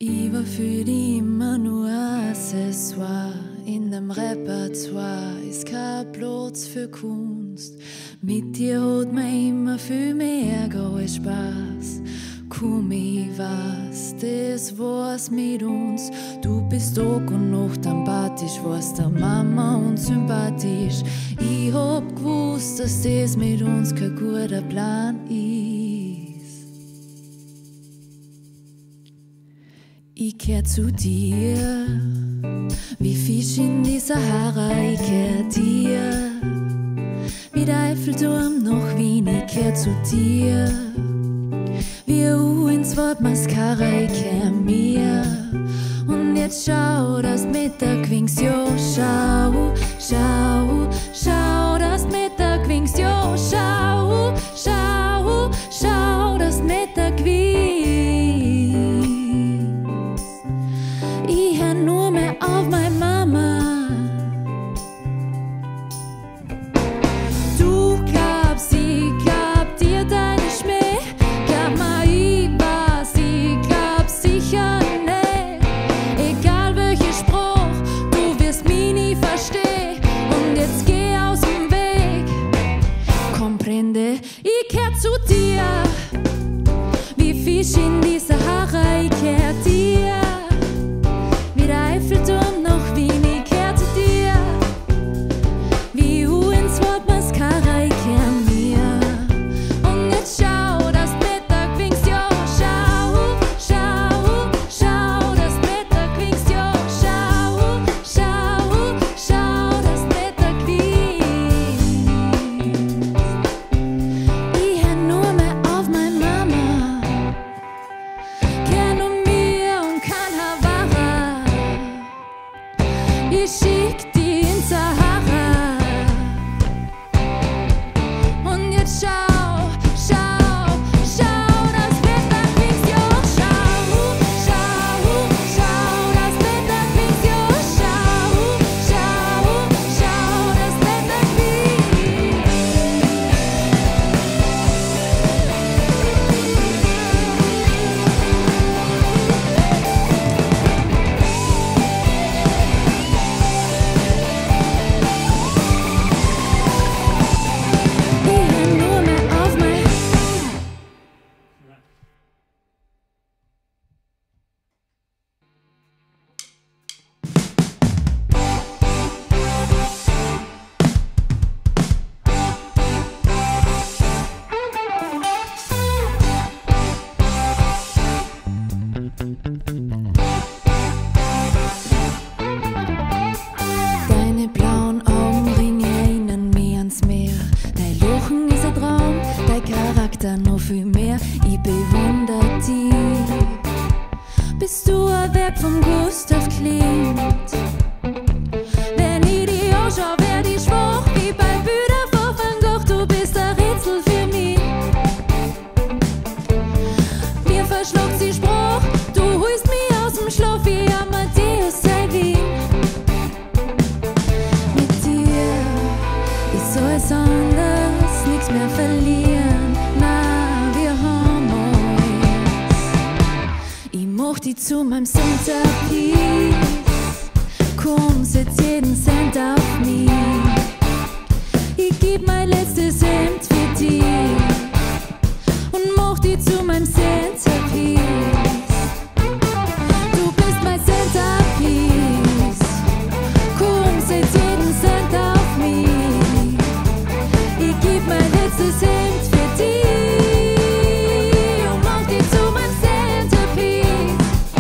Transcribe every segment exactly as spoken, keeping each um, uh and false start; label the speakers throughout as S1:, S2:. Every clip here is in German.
S1: Ich war für die immer nur Accessoire. In dem Repertoire ist kein Platz für Kunst. Mit dir hat man immer viel mehr als Spaß. Komm, ich weiß, das war's mit uns. Du bist Tag und Nacht empathisch, warst der Mama und sympathisch. Ich hab gewusst, dass das mit uns kein guter Plan ist. Ich kehr zu dir, wie Fisch in die Sahara, ich kehr dir. Wie der Eiffelturm nach Wien, ich kehr zu dir. Wie U ins Wort Mascara, ich kehr mir. Und jetzt schau, dass Mittag winkst, jo, schau, schau, schau, dass Mittag winkst, jo, schau, schau, schau, dass Mittag winkst. Ich hör nur mehr auf meine Mama. Du glaubst, ich glaub dir deine Schmäh. Glaub mal, ich weiß, ich glaub sicher nicht. Egal welcher Spruch, du wirst mich nie verstehen. Und jetzt geh aus dem Weg. Comprende, ich kehr zu dir. Wie Fisch in die Sahara, ich kehr dir. Wie der Eiffelturm nach Wien, ich kehr zu dir. Wie U ins Wort Mascara, ich kehr mir. Und jetzt schau, dass Mittag winkst, jo, schau, schau, schau, dass Mittag winkst, jo, schau, schau, schau, dass Mittag winkst. Ich hör nur mehr auf meine Mama. Kenn um mir und kein Havara. Ich schick die in Sahara. Und jetzt schau, schau, schau, das Mittag winkst, jo, schau, schau, schau, das Mittag winkst, jo, schau, schau, schau, das Mittag winkst. Ich hör nur mehr auf mein Deine blauen Augenringe erinnern mich ans Meer. Dein Lachen ist ein Traum, dein Charakter noch viel mehr. Ich bewundere dich. Bist du ein Werk von Gustav Klimt? Wenn ich dich anschaue, werd ich schwach wie bei Bilder von Van Gogh. Du bist ein Rätsel für mich. Mir verschluckt die Spruch, du holst mich aus dem Schlaf wie Amadeus Salvin. Mit dir ist alles anders, nichts mehr verlieren. Na, wir haben uns. Ich mach dich zu meinem Centerpiece. Komm, setz jeden Cent auf mich. Ich geb mein letztes Hemd für dich und mach dich zu meinem Centerpiece. Du bist mein Centerpiece. Komm, setz jeden Cent auf mich. Ich geb mein letztes Hemd für dich und mach dich zu meinem Centerpiece.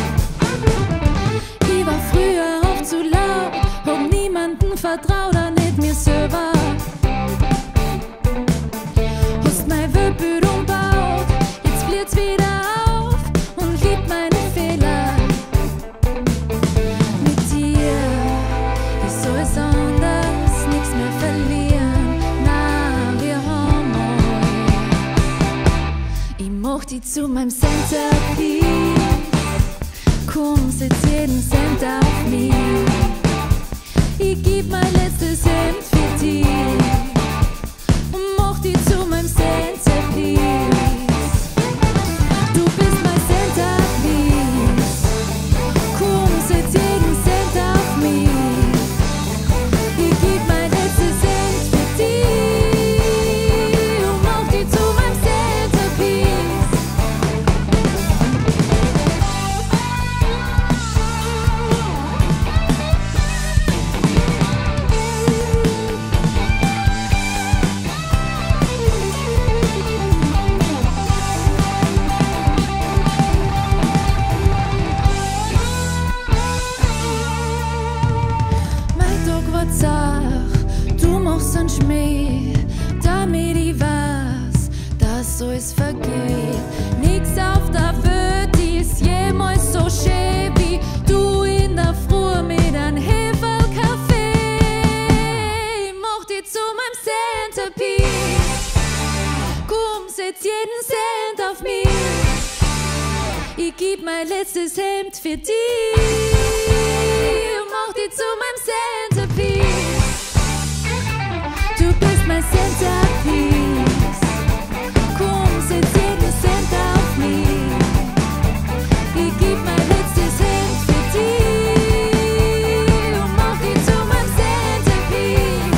S1: Ich war früher oft zu laut, hab niemanden vertraut, auch nicht mir selber. Hast mein Weltbild umbaut, jetzt blitz wieder auf und lieb meine Fehler. Mit dir ist alles anders, nichts mehr verlieren. Na, wir haben uns. Ich mach dich zu meinem Centerpiece. Komm, setz jeden Cent auf mich. Ich geb mein letztes Hemd für dich und mach dich zu meinem Centerpiece. Du bist mein Centerpiece. alles vergeht. Nix auf der Welt ist jemals so schön wie du in der Früh mit einem Hefelkaffee. Ich mach dich zu meinem Centerpiece. Komm, setz jeden Cent auf mich. Ich geb mein letztes Hemd für dich. Mach dich zu meinem Centerpiece. Du bist mein Centerpiece. Komm, setz jeden Cent auf mich. Ich geb mein letztes Hemd für dich. Mach dich zu meinem Centerpiece.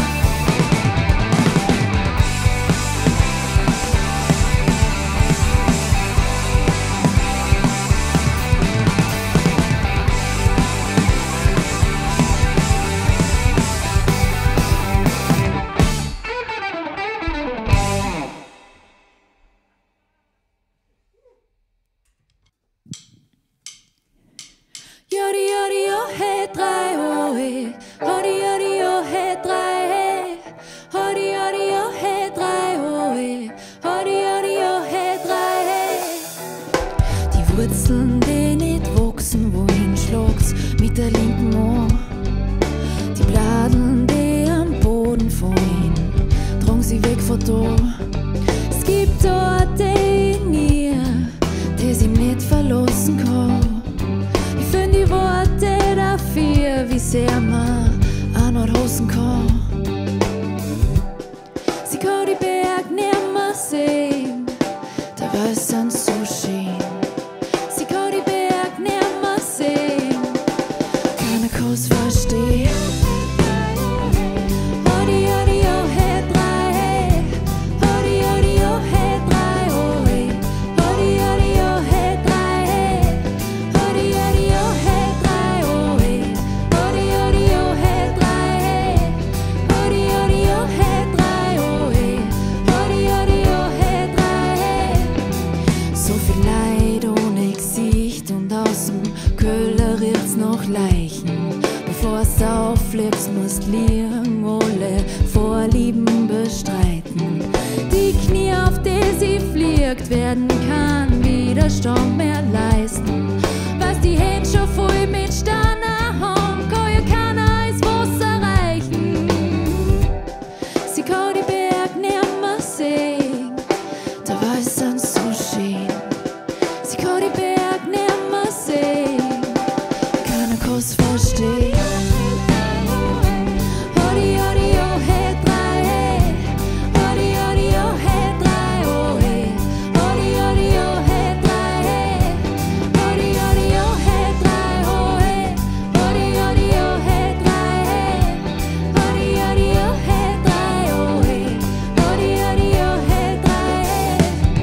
S1: Yori yori yo hey drei oh hey, hori yori yo hey drei hey, hori yori yo hey drei oh hey, hori yori yo hey drei hey. Die Wurzeln, die nicht wachsen, wohin schlagt's mit der linken Ohr? Die Bladeln, die am Boden fallen, tragen sie weg von da. Es gibt Orte in mir, die sie nicht verlassen kann. Ich find die Worte dafür, wie sehr man auch noch hassen kann. Sie kann die Berg nimmer sehen, der Weiß sind so schön. Sie kann die Berg nimmer sehen, keiner kann's verstehen. Hori hori oh hey drei hey, hori hori oh hey drei oh hey, hori hori oh hey drei hey, hori hori oh hey drei oh hey, hori hori oh hey drei hey, hori hori oh hey drei oh hey, hori hori oh hey drei hey. So viel Leid ohne Gesicht und außen Köhler riecht's noch Leichen. Bevor's auffliegst, musst liegen, alle Vorlieben bestreiten. Die Knie, auf die sie fliegt, werden keinen Widerstand mehr leisten. Was die Hände schon voll mit Steinen haben, kann ja keiner ins Wasser reichen. Sie kann die Berg nimmer sehen, der Weiß sind so schön. Sie kann die Berg nimmer sehen, keiner kann's verstehen. Hori hori oh hey drei hey, hori hori oh hey drei oh hey, hori hori oh hey drei hey, hori hori oh hey drei oh hey, hori hori oh hey drei hey, hori hori oh hey drei oh hey, hori hori oh hey drei hey.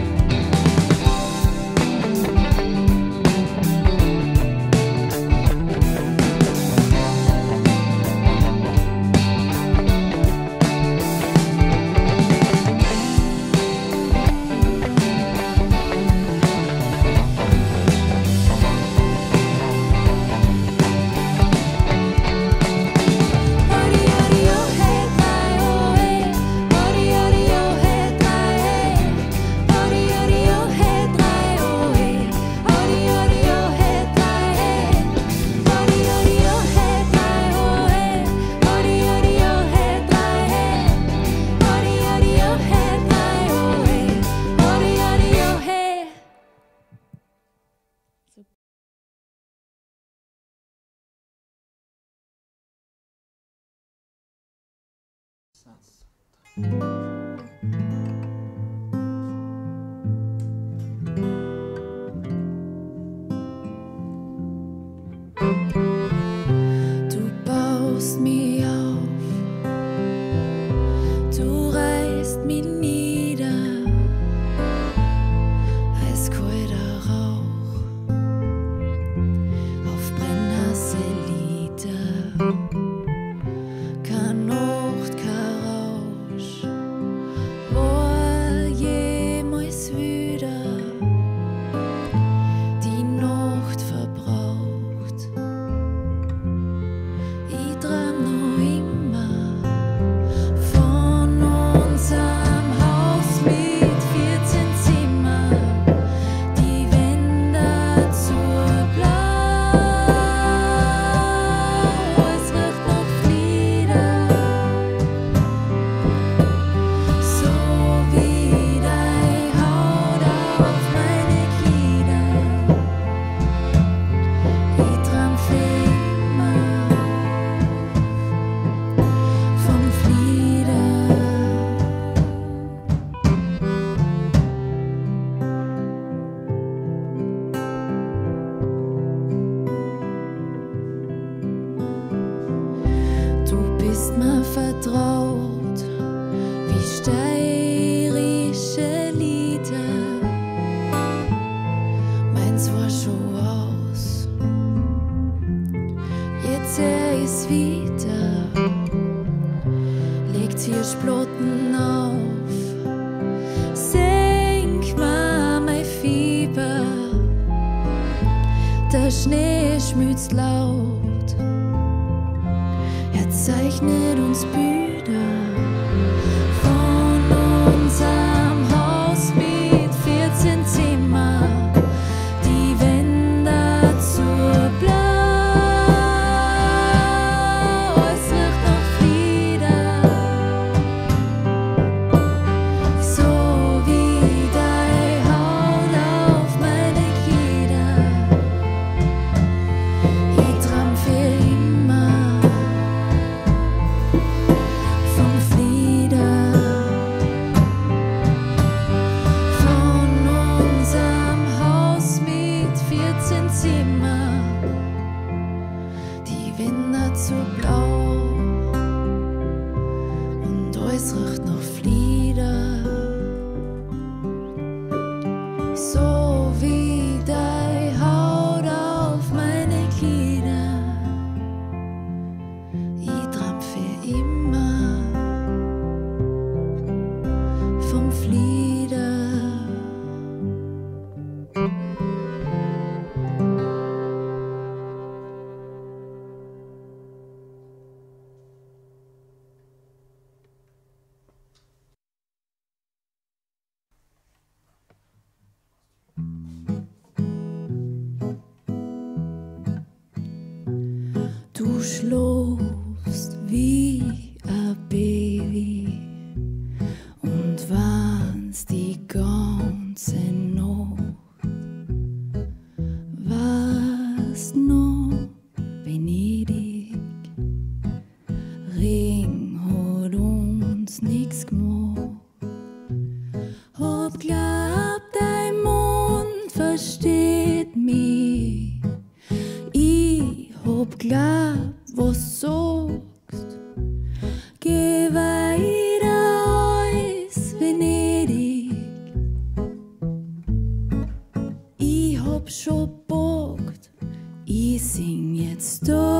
S1: Hori hori oh hey drei oh hey, hori hori oh hey drei hey, hori hori oh hey drei oh hey, hori hori oh hey drei hey, hori hori oh hey drei oh hey, hori hori oh hey drei hey, hori hori oh hey drei oh hey, hori hori oh hey. Du baust mich auf, du reißt mich nieder, eiskalter Rauch auf brennheiße Lieder, kein Nacht, kein Rausch. Eisplatten auf. Senk mal mein Fieber, der Schnee schmilzt laut. Er zeichnet uns Bilder von unserem Haus mit vierzehn Zimmer, die Wände zur Blau. Es riecht nach Flieder, so wie deine Haut auf meine Glieder. Ich träum für immer vom Flieder, von unserem Haus mit vierzehn Zimmer, die Wände zu blau und alles riecht nach Flieder, so wie deine Haut auf meine Glieder. Ich träum für immer vom Flieder. Du schläfst wie ein Baby und weinst die ganze Nacht. Warst noch Venedig, Regen hat uns nix gemacht. Hab glaubt, dein Mund versteht mich. Ich hab glaubt, was sagst. Geh weiter aus Venedig. Ich hab schon bockt, ich sing jetzt da.